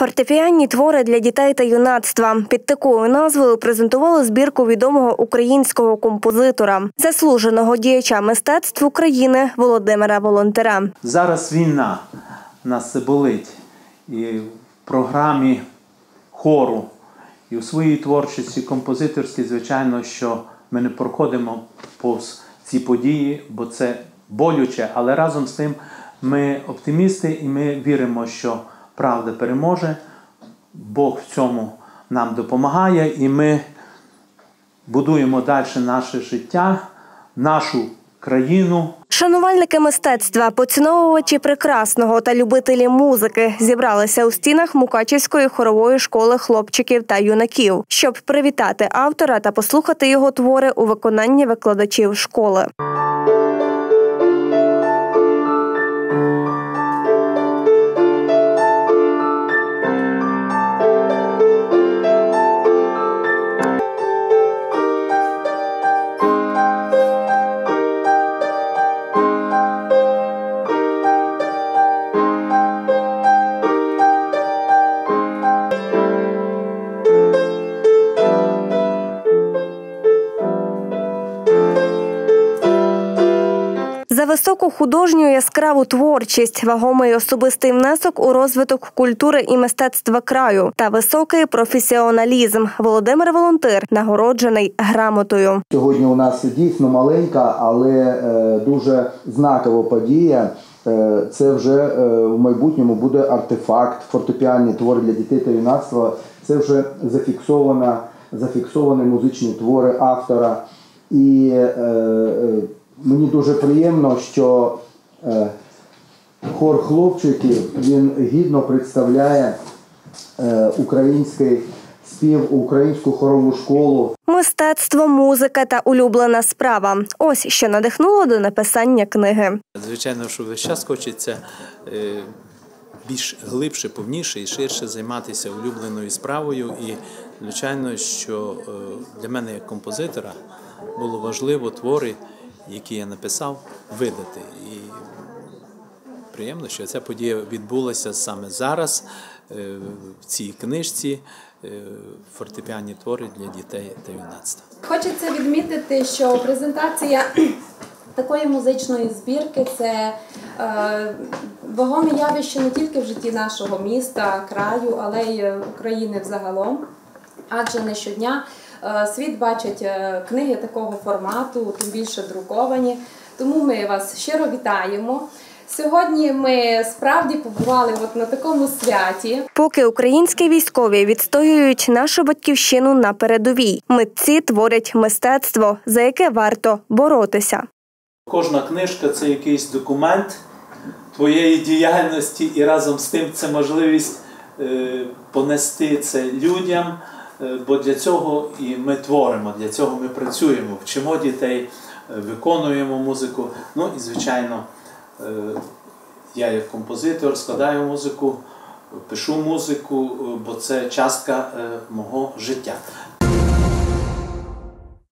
Фортепіанні твори для дітей та юнацтва. Під такою назвою презентували збірку відомого українського композитора, заслуженого діяча мистецтв України Володимира Волонтера. Зараз війна, нас це болить. І в програмі хору, і у своїй творчості композиторській, звичайно, що ми не проходимо повз ці події, бо це болюче, але разом з тим ми оптимісти і ми віримо, що правда переможе, Бог в цьому нам допомагає і ми будуємо далі наше життя, нашу країну. Шанувальники мистецтва, поціновувачі прекрасного та любителі музики зібралися у стінах Мукачівської хорової школи хлопчиків та юнаків, щоб привітати автора та послухати його твори у виконанні викладачів школи. За високу художню яскраву творчість, вагомий особистий внесок у розвиток культури і мистецтва краю та високий професіоналізм Володимир Волонтер нагороджений грамотою. Сьогодні у нас дійсно маленька, але дуже знакова подія. Це вже в майбутньому буде артефакт, фортепіанні твори для дітей та юнацтва. Це вже зафіксовані музичні твори автора. І мені дуже приємно, що хор хлопчиків, він гідно представляє український спів, українську хорову школу. Мистецтво, музика та улюблена справа – ось що надихнуло до написання книги. Звичайно, що весь час хочеться більш глибше, повніше і ширше займатися улюбленою справою. І, звичайно, що для мене як композитора було важливо твори, які я написав, видати. І приємно, що ця подія відбулася саме зараз, в цій книжці «Фортепіанні твори для дітей та юнацтва». Хочеться відмітити, що презентація такої музичної збірки – це вагоме явище не тільки в житті нашого міста, краю, але й України взагалом. Адже не щодня світ бачить книги такого формату, тим більше друковані. Тому ми вас щиро вітаємо. Сьогодні ми справді побували на такому святі. Поки українські військові відстоюють нашу батьківщину на передовій, митці творять мистецтво, за яке варто боротися. Кожна книжка – це якийсь документ твоєї діяльності і разом з тим це можливість понести це людям, бо для цього і ми творимо, для цього ми працюємо, вчимо дітей, виконуємо музику. Ну і, звичайно, я як композитор складаю музику, пишу музику, бо це частка мого життя.